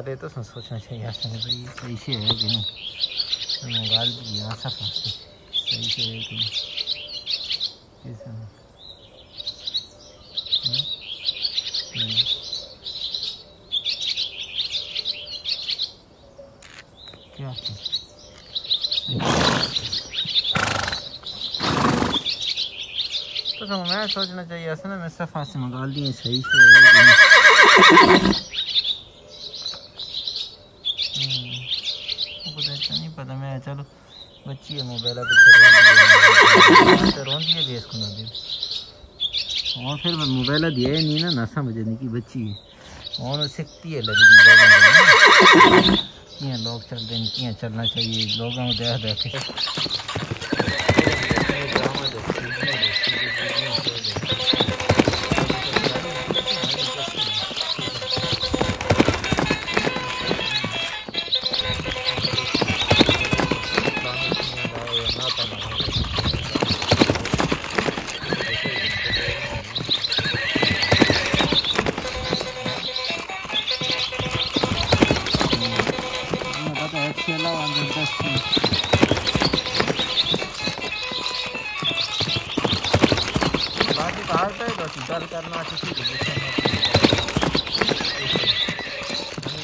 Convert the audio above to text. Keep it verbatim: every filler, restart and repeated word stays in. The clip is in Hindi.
पहले तो सोचना चाहिए ऐसा नहीं भाई सही से है कि नहीं, गाल भी यहाँ सफा सही से है कि नहीं ऐसा क्या तो मैं सोचना चाहिए ऐसा ना, मैं सफा से मंगा दिए सही से है कि नहीं। नहीं पता मैं, चलो बच्ची है मोबाइल पे रोन दिए दिए इसको ना दिए और फिर मैं मोबाइल दिया ही नहीं ना, ना समझने की बच्ची है और सीखती है लगी क्या लोग चलते हैं क्या चलना चाहिए लोगों को देख देख बाकी बाहर का चल करना